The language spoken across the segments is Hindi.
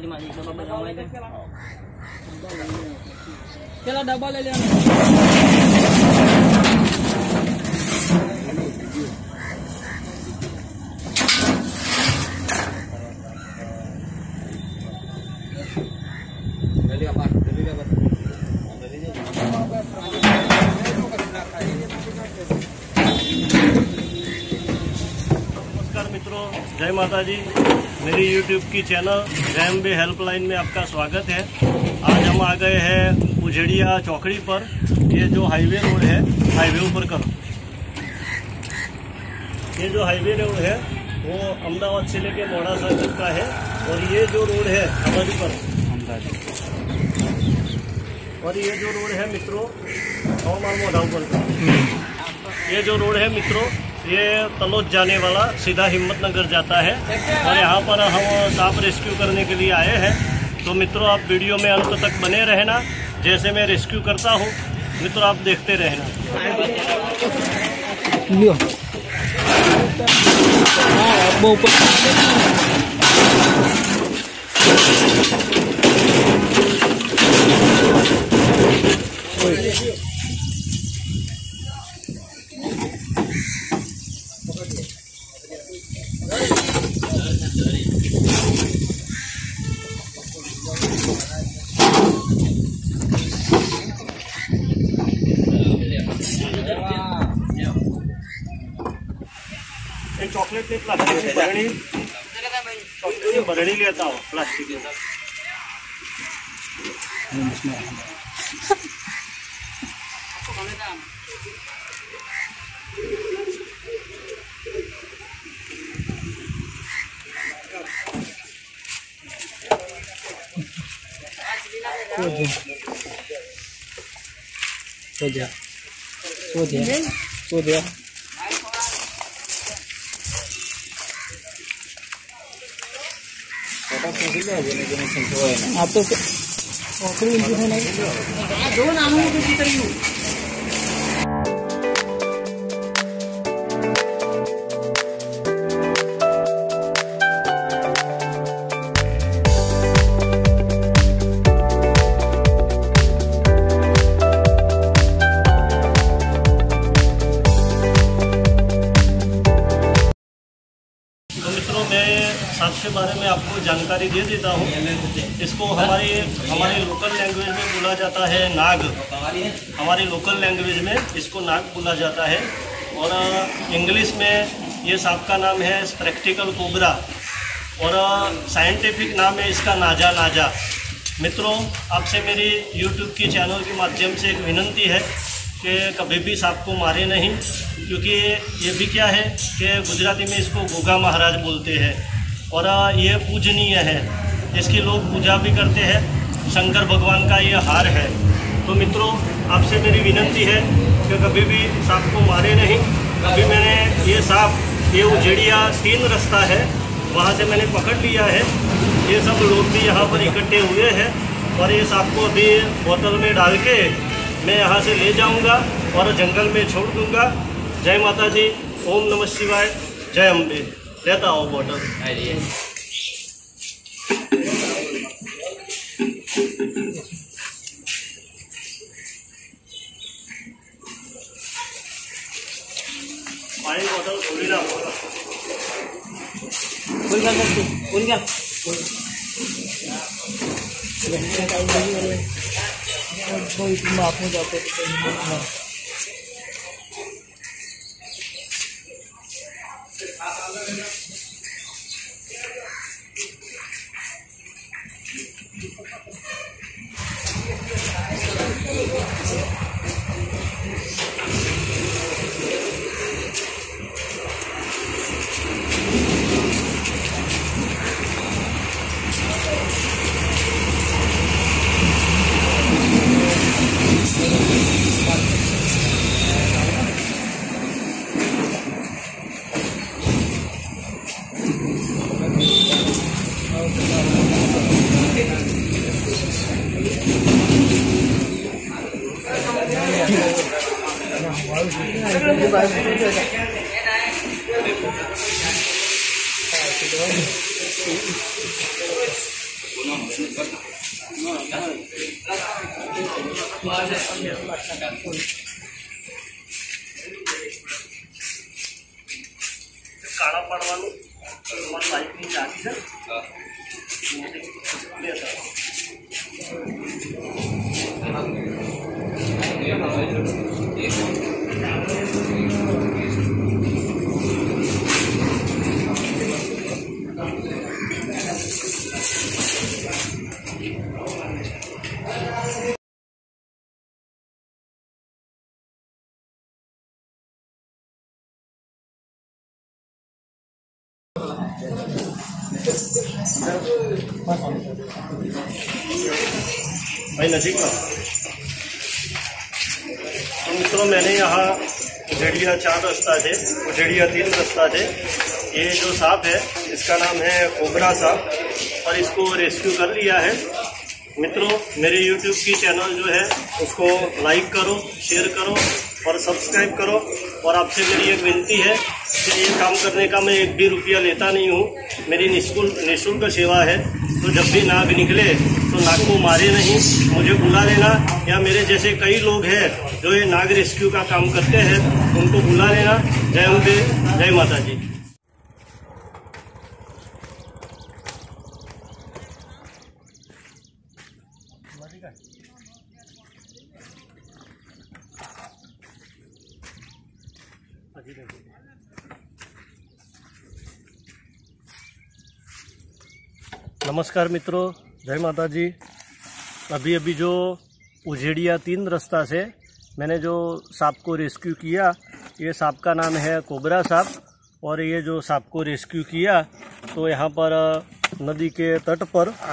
चलो डब्बा ले लिया। नमस्कार मित्रों, जय माता जी। मेरी YouTube की चैनल जयम्बे हेल्पलाइन में आपका स्वागत है। आज हम आ गए हैं उजड़िया चौकड़ी पर। ये जो हाईवे रोड है, हाईवे ऊपर करो। ये जो हाईवे रोड है वो अहमदाबाद से लेके मोड़ासा तक का है। और ये जो रोड है हमारी पर, और ये जो रोड है मित्रों ऊपर का, ये जो रोड है मित्रों ये तलोद जाने वाला सीधा हिम्मतनगर जाता है। और यहाँ पर हम सांप रेस्क्यू करने के लिए आए हैं। तो मित्रों आप वीडियो में अंत तक बने रहना। जैसे मैं रेस्क्यू करता हूँ मित्रों आप देखते रहना। चॉकलेट की प्लास्टिक की भरणी, चॉकलेट की भरणी लेता हूँ प्लास्टिक की। सो दिया। आप तो दो नामों की तरह सांप के बारे में आपको जानकारी दे देता हूँ। इसको हमारे लोकल लैंग्वेज में बोला जाता है नाग। हमारी लोकल लैंग्वेज में इसको नाग बोला जाता है। और इंग्लिश में ये सांप का नाम है स्प्रेक्टिकल कोबरा। और साइंटिफिक नाम है इसका नाजा। मित्रों आपसे मेरी YouTube की चैनल के माध्यम से एक विनंती है कि कभी भी सांप को मारे नहीं, क्योंकि ये भी क्या है कि गुजराती में इसको गोगा महाराज बोलते हैं। और ये पूजनीय है, इसकी लोग पूजा भी करते हैं। शंकर भगवान का ये हार है। तो मित्रों आपसे मेरी विनंती है कि कभी भी सांप को मारे नहीं। अभी मैंने ये सांप, ये उजड़िया 3 रास्ता है, वहाँ से मैंने पकड़ लिया है। ये सब लोग भी यहाँ पर इकट्ठे हुए हैं। और ये सांप को अभी बोतल में डाल के मैं यहाँ से ले जाऊँगा और जंगल में छोड़ दूँगा। जय माता जी, ओम नमः शिवाय, जय अम्बे। लेता आओ बोतल। पानी बोतल थोड़ी ना કાળા પાડવાનું લાઈટની ચાકી છે भाई नजीक में। तो मित्रों मैंने यहाँ उजड़िया 4 रास्ता थे, उजड़िया 3 रास्ता थे। ये जो सांप है इसका नाम है कोबरा सांप और इसको रेस्क्यू कर लिया है। मित्रों मेरे YouTube की चैनल जो है उसको लाइक करो, शेयर करो और सब्सक्राइब करो। और आपसे मेरी एक विनती है कि ये काम करने का मैं 1 भी रुपया लेता नहीं हूँ, मेरी निःशुल्क सेवा है। तो जब भी नाग निकले तो नाग को मारे नहीं, मुझे बुला लेना, या मेरे जैसे कई लोग हैं जो ये नाग रेस्क्यू का काम करते हैं उनको बुला लेना। जय अम्बे, जय माता जी। नमस्कार मित्रों, जय माता जी। अभी जो उजेड़िया 3 रास्ता से मैंने जो सांप को रेस्क्यू किया, ये सांप का नाम है कोबरा सांप। और ये जो सांप को रेस्क्यू किया तो यहाँ पर नदी के तट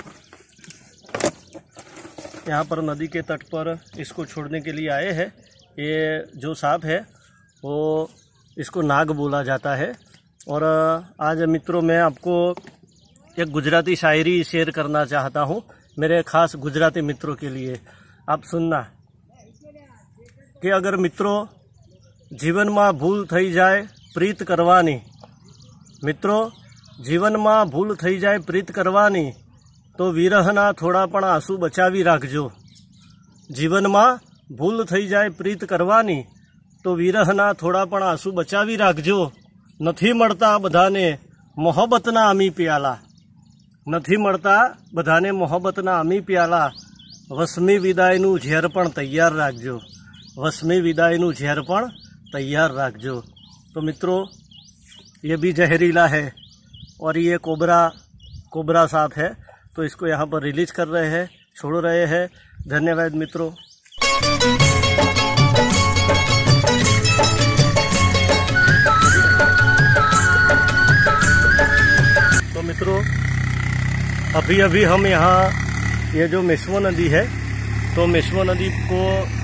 पर इसको छोड़ने के लिए आए हैं। ये जो सांप है वो इसको नाग बोला जाता है। और आज मित्रों मैं आपको एक गुजराती शायरी शेयर करना चाहता हूँ मेरे खास गुजराती मित्रों के लिए। आप सुनना कि अगर मित्रों जीवन में भूल थई जाए प्रीत करवानी, मित्रों जीवन में भूल थई जाए प्रीत करवानी तो विरहना थोड़ा पण आंसू बचावी राखजो। जीवन में भूल थई जाए प्रीत करवानी तो विरहना थोड़ा पण आंसू बचावी राखजो। नथी मळता बधाने मोहब्बतना आमी प्याला, નથી મળતા બધાને મોહબ્બતના આમી પ્યાલા। વસમી વિદાયનું ઝેર પણ તૈયાર રાખજો, વસમી વિદાયનું ઝેર પણ તૈયાર રાખજો। तो मित्रों ये भी जहरीला है और ये कोबरा सांप है, तो इसको यहाँ पर रिलीज कर रहे हैं, छोड़ रहे हैं। धन्यवाद मित्रों। तो मित्रों अभी हम यहाँ ये जो मेश्वो नदी है, तो मेश्वो नदी को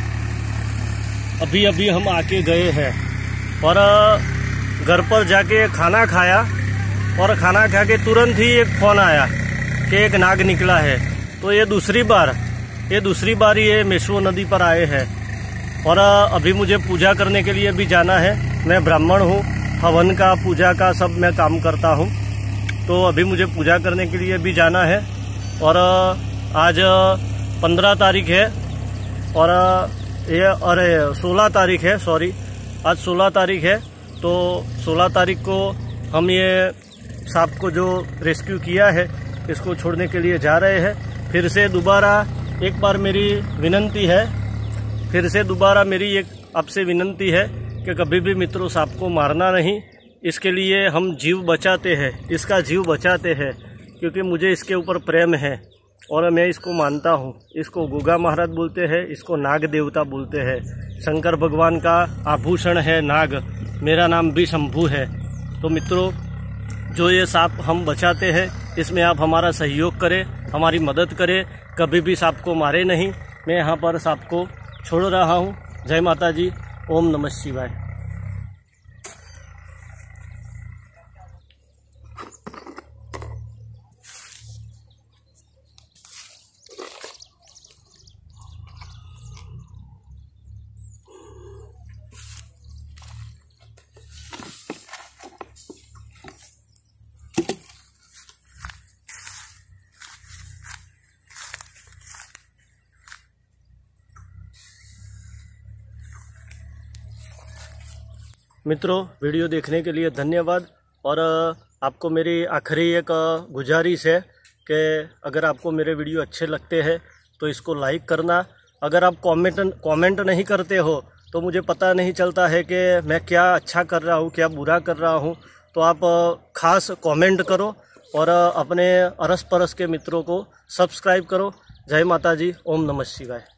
अभी हम आके गए हैं और घर पर जाके खाना खाया और खाना खा के तुरंत ही एक फोन आया कि एक नाग निकला है। तो ये दूसरी बार ये मेश्वो नदी पर आए हैं और अभी मुझे पूजा करने के लिए भी जाना है। मैं ब्राह्मण हूँ, हवन का पूजा का सब मैं काम करता हूँ, तो अभी मुझे पूजा करने के लिए भी जाना है। और आज 15 तारीख है और ये 16 तारीख है, सॉरी आज 16 तारीख है। तो 16 तारीख को हम ये सांप को जो रेस्क्यू किया है इसको छोड़ने के लिए जा रहे हैं। फिर से दोबारा एक बार मेरी विनंती है, आपसे विनंती है कि कभी भी मित्रों सांप को मारना नहीं। इसके लिए हम जीव बचाते हैं, इसका जीव बचाते हैं, क्योंकि मुझे इसके ऊपर प्रेम है और मैं इसको मानता हूँ। इसको गुगा महाराज बोलते हैं, इसको नाग देवता बोलते हैं। शंकर भगवान का आभूषण है नाग, मेरा नाम भी शंभू है। तो मित्रों जो ये सांप हम बचाते हैं इसमें आप हमारा सहयोग करें, हमारी मदद करें, कभी भी सांप को मारे नहीं। मैं यहाँ पर सांप को छोड़ रहा हूँ। जय माता जी, ओम नमः शिवाय। मित्रों, वीडियो देखने के लिए धन्यवाद। और आपको मेरी आखिरी एक गुजारिश है कि अगर आपको मेरे वीडियो अच्छे लगते हैं तो इसको लाइक करना। अगर आप कमेंट नहीं करते हो तो मुझे पता नहीं चलता है कि मैं क्या अच्छा कर रहा हूँ, क्या बुरा कर रहा हूँ। तो आप खास कमेंट करो और अपने अरस परस के मित्रों को सब्सक्राइब करो। जय माता जी, ओम नमः शिवाय।